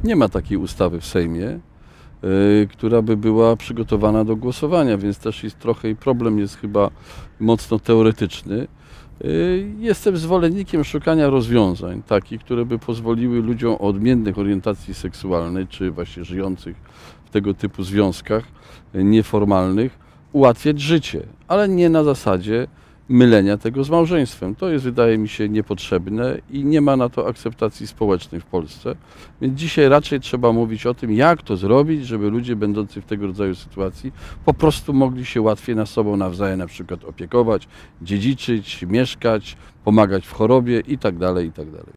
Nie ma takiej ustawy w Sejmie, która by była przygotowana do głosowania, więc też jest trochę i problem jest chyba mocno teoretyczny. Jestem zwolennikiem szukania rozwiązań takich, które by pozwoliły ludziom o odmiennych orientacji seksualnej, czy właśnie żyjących w tego typu związkach nieformalnych, ułatwiać życie, ale nie na zasadzie mylenia tego z małżeństwem. To jest, wydaje mi się, niepotrzebne i nie ma na to akceptacji społecznej w Polsce. Więc dzisiaj raczej trzeba mówić o tym, jak to zrobić, żeby ludzie będący w tego rodzaju sytuacji po prostu mogli się łatwiej nad sobą nawzajem na przykład opiekować, dziedziczyć, mieszkać, pomagać w chorobie itd., itd.